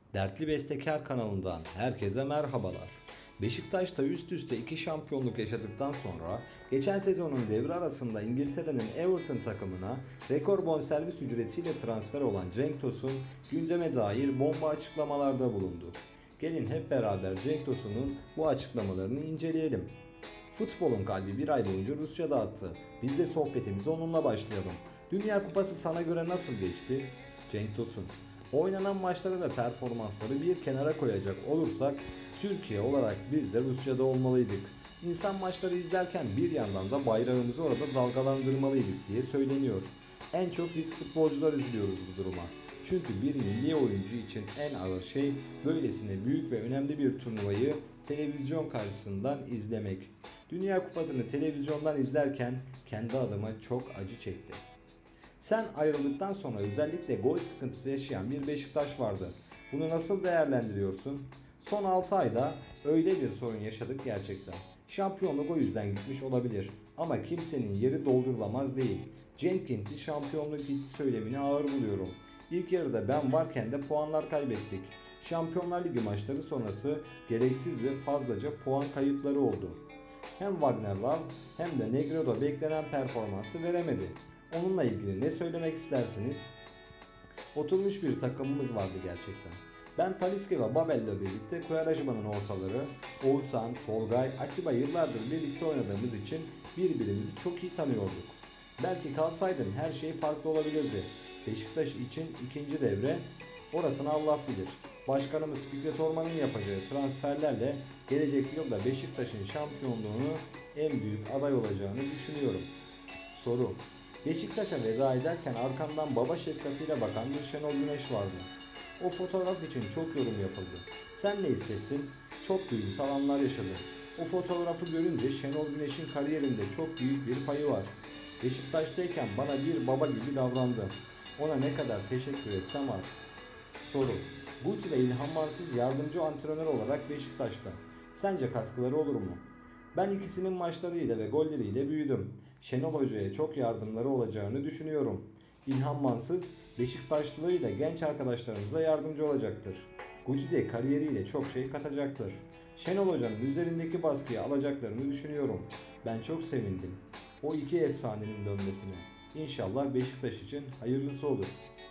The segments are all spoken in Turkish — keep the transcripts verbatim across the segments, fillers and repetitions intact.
Dertli Bestekar kanalından herkese merhabalar. Beşiktaş'ta üst üste iki şampiyonluk yaşadıktan sonra geçen sezonun devre arasında İngiltere'nin Everton takımına rekor bonservis ücretiyle transfer olan Cenk Tosun gündeme dair bomba açıklamalarda bulundu. Gelin hep beraber Cenk Tosun'un bu açıklamalarını inceleyelim. Futbolun kalbi bir ay boyunca Rusya'da attı. Biz de sohbetimize onunla başlayalım. Dünya Kupası sana göre nasıl geçti? Cenk Tosun: oynanan maçları ve performansları bir kenara koyacak olursak Türkiye olarak biz de Rusya'da olmalıydık. İnsan maçları izlerken bir yandan da bayrağımızı orada dalgalandırmalıydık diye söyleniyor. En çok biz futbolcular üzülüyoruz bu duruma. Çünkü bir milli oyuncu için en ağır şey böylesine büyük ve önemli bir turnuvayı televizyon karşısından izlemek. Dünya Kupası'nı televizyondan izlerken kendi adıma çok acı çektim. Sen ayrıldıktan sonra özellikle gol sıkıntısı yaşayan bir Beşiktaş vardı. Bunu nasıl değerlendiriyorsun? Son altı ayda öyle bir sorun yaşadık gerçekten. Şampiyonluk o yüzden gitmiş olabilir. Ama kimsenin yeri doldurulamaz değil. Cenk gitti, şampiyonluk gitti söylemini ağır buluyorum. İlk yarıda ben varken de puanlar kaybettik. Şampiyonlar Ligi maçları sonrası gereksiz ve fazlaca puan kayıpları oldu. Hem Wagner Love hem de Negredo beklenen performansı veremedi. Onunla ilgili ne söylemek istersiniz? Oturmuş bir takımımız vardı gerçekten. Ben Talisca ve Babel'le birlikte Koyarajman'ın ortaları, Oğuzhan, Tolgay, Atiba yıllardır birlikte oynadığımız için birbirimizi çok iyi tanıyorduk. Belki kalsaydım her şey farklı olabilirdi. Beşiktaş için ikinci devre, orasını Allah bilir. Başkanımız Fikret Orman'ın yapacağı transferlerle gelecek yılda Beşiktaş'ın şampiyonluğunu en büyük aday olacağını düşünüyorum. Soru: Beşiktaş'a veda ederken arkamdan baba şefkatiyle bakan bir Şenol Güneş vardı. O fotoğraf için çok yorum yapıldı. Sen ne hissettin? Çok duygusal anlar yaşadım. O fotoğrafı görünce Şenol Güneş'in kariyerinde çok büyük bir payı var. Beşiktaş'tayken bana bir baba gibi davrandı. Ona ne kadar teşekkür etsem az. Soru: Guti ve İlhan Mansız yardımcı antrenör olarak Beşiktaş'ta. Sence katkıları olur mu? Ben ikisinin maçlarıyla ve golleriyle büyüdüm. Şenol Hoca'ya çok yardımları olacağını düşünüyorum. İlhan Mansız Beşiktaşlılığıyla genç arkadaşlarımıza yardımcı olacaktır. Guti de kariyeriyle çok şey katacaktır. Şenol Hoca'nın üzerindeki baskıyı alacaklarını düşünüyorum. Ben çok sevindim o iki efsanenin dönmesine. İnşallah Beşiktaş için hayırlısı olur.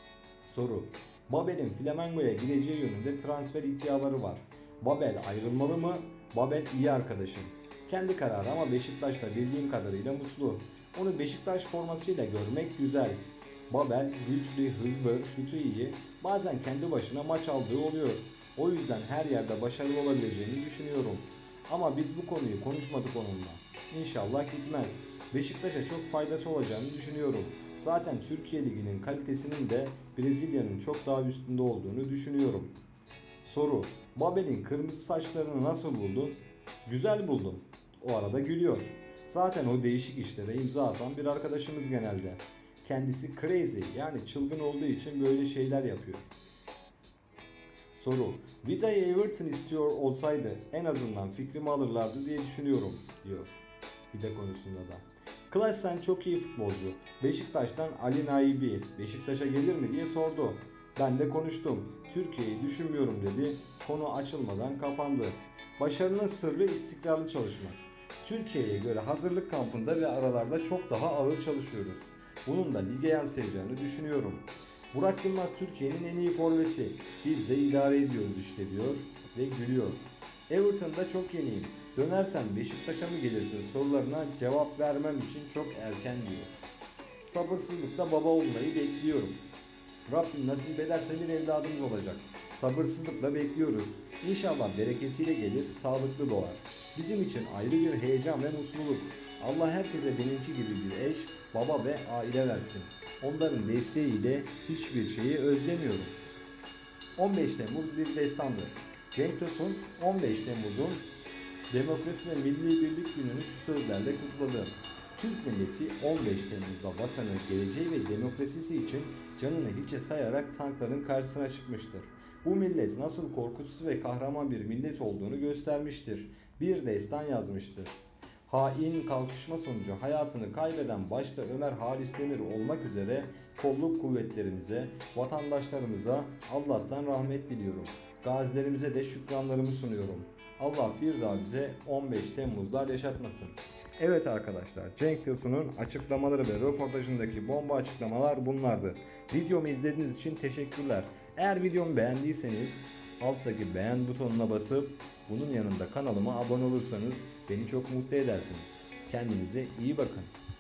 Soru: Babel'in Flamengo'ya gideceği yönünde transfer iddiaları var. Babel ayrılmalı mı? Babel iyi arkadaşım. Kendi kararı ama Beşiktaş'ta bildiğim kadarıyla mutlu. Onu Beşiktaş formasıyla görmek güzel. Babel güçlü, hızlı, şutu iyi, bazen kendi başına maç aldığı oluyor. O yüzden her yerde başarılı olabileceğini düşünüyorum. Ama biz bu konuyu konuşmadık onunla. İnşallah gitmez. Beşiktaş'a çok faydası olacağını düşünüyorum. Zaten Türkiye Ligi'nin kalitesinin de Brezilya'nın çok daha üstünde olduğunu düşünüyorum. Soru: Babel'in kırmızı saçlarını nasıl buldun? Güzel buldum. O arada gülüyor. Zaten o değişik işlere imza atan bir arkadaşımız genelde. Kendisi crazy, yani çılgın olduğu için böyle şeyler yapıyor. Soru: Vida'yı Everton istiyor olsaydı en azından fikrimi alırlardı diye düşünüyorum, diyor Vida konusunda da. Klasen çok iyi futbolcu. Beşiktaş'tan Ali Naibi Beşiktaş'a gelir mi diye sordu. Ben de konuştum. Türkiye'yi düşünmüyorum dedi. Konu açılmadan kapandı. Başarının sırrı istikrarlı çalışmak. Türkiye'ye göre hazırlık kampında ve aralarda çok daha ağır çalışıyoruz. Bunun da lige yansıyacağını düşünüyorum. Burak Yılmaz Türkiye'nin en iyi forveti. Biz de idare ediyoruz işte, diyor ve gülüyor. Everton'da çok yeniyim. Dönersen Beşiktaş'a mı gelirsin sorularına cevap vermem için çok erken, diyor. Sabırsızlıkla baba olmayı bekliyorum. Rabbim nasip ederse bir evladımız olacak. Sabırsızlıkla bekliyoruz. İnşallah bereketiyle gelir, sağlıklı doğar. Bizim için ayrı bir heyecan ve mutluluk. Allah herkese benimki gibi bir eş, baba ve aile versin. Onların desteğiyle hiçbir şeyi özlemiyorum. on beş Temmuz bir destandır. Cenk Tosun on beş Temmuz'un Demokrasi ve Milli Birlik Günü'nü şu sözlerle kutladı. Türk milleti on beş Temmuz'da vatanı, geleceği ve demokrasisi için canını hiçe sayarak tankların karşısına çıkmıştır. Bu millet nasıl korkusuz ve kahraman bir millet olduğunu göstermiştir. Bir destan yazmıştır. Hain kalkışma sonucu hayatını kaybeden başta Ömer Halis Demir olmak üzere kolluk kuvvetlerimize, vatandaşlarımıza Allah'tan rahmet diliyorum. Gazilerimize de şükranlarımı sunuyorum. Allah bir daha bize on beş Temmuz'lar yaşatmasın. Evet arkadaşlar, Cenk Tosun'un açıklamaları ve röportajındaki bomba açıklamalar bunlardı. Videomu izlediğiniz için teşekkürler. Eğer videomu beğendiyseniz alttaki beğen butonuna basıp bunun yanında kanalıma abone olursanız beni çok mutlu edersiniz. Kendinize iyi bakın.